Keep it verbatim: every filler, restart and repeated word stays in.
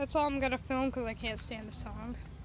That's all I'm gonna film because I can't stand the song.